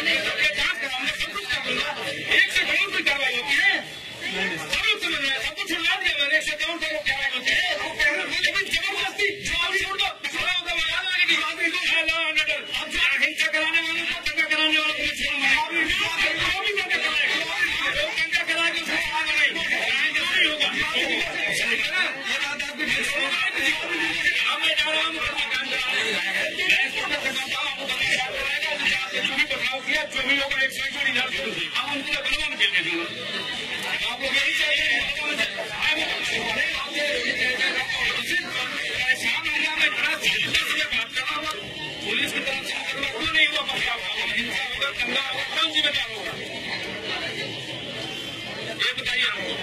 जांच कराऊंगा, सब कुछ कर दूंगा। 1 से करोड़ की कार्रवाई होती है, सब कुछ समझ रहे हैं, सब कुछ छुड़वा दिया मैंने। 1 से करोड़ की कार्रवाई होती है, लेकिन जबरदस्ती छोड़ दो, खड़ा होकर लगा देने की बात नहीं। हिंसा कराने वालों को, दंगा कराने वालों को छोड़ना है, दंगा कराएगा, जो दंगा कराएगा उसको आगे नहीं होगा। ये बात आपकी अब मैं जा रहा हूँ, जो भी बदलाव किया, जो भी लोग 101 इधर अब उनको बलवान खेलने दूंगा। आप लोग यही चाहते हैं परेशान हो गया, मैं बड़ा बात कर रहा हूँ। पुलिस की तरफ से क्यों नहीं हुआ बदलाव? हिंसा होगा, दंगा होगा, कौन जिम्मेदार होगा? ये बताइए हमको।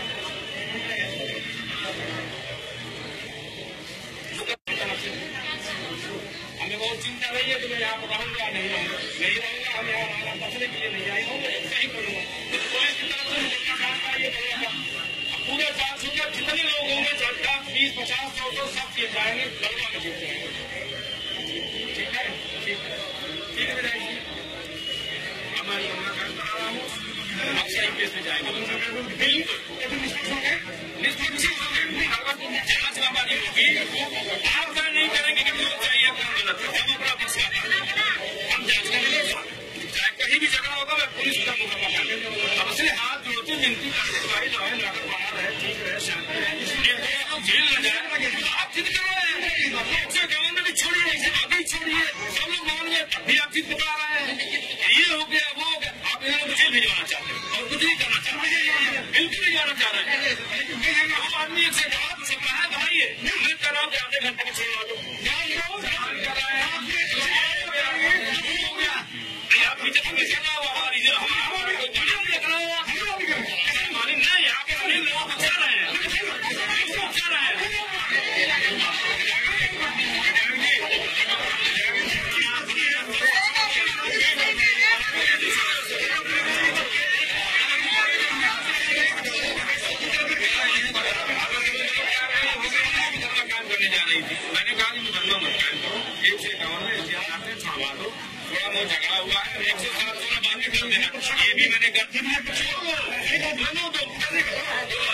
हमें बहुत चिंता रही है कि मैं यहाँ पर रहूंगा नहीं रहूंगा, हम यहाँ बचने के लिए नहीं आए होंगे, सही करूंगा। पुलिस की तरफ से मुझे ये करेगा, पूरे 400 के जितने लोग होंगे, 10, 20, 50, 100 सब चीज जाएंगे, लड़वा में जीत जाएंगे। ठीक है, ठीक है, ठीक है विधायक जी। अब मैं लंबा काम कर रहा हूँ, आप सही केस में जाएंगे। जांच हमारी होगी, आप तय नहीं करेंगे कि कौन चाहिए कौन गलत है, हम अपना फैसला करेंगे। हम जांच करेंगे, चाहे कहीं भी झगड़ा होगा, मैं पुलिस का मुकाबला करूंगा। अब इसलिए हाथ जोड़ते विनती करते भाई लड़ाई लड़कर बाहर है, ठीक है, शांति है, जेल न जाए। आप जिद कर रहे हैं, गवर्नमेंट भी छोड़िए, अभी छोड़िए, सब लोग मान गए, तब भी आप जिद बता रहे हैं। ये हो गया, वो हो गया, आप इन्हें मुझे भिजवाना चाहते हैं और कुछ नहीं करना चाहते, बिल्कुल नहीं जाना चाह रहे हैं। आदमी एक से बात सकता है भाई, मैं कर रहा हूँ आधे घंटे में छोड़वा दो, आप नीचे हमारी नहीं, यहाँ पे लोग बचा रहे हैं, बचा रहे हैं। मैंने कहा कि मुकदमा मत कायम करो, 151 में एहतियात से छुड़वा दो, थोड़ा बहुत झगड़ा हुआ है, 107 बातें कर देना, ये भी मैंने कर दी।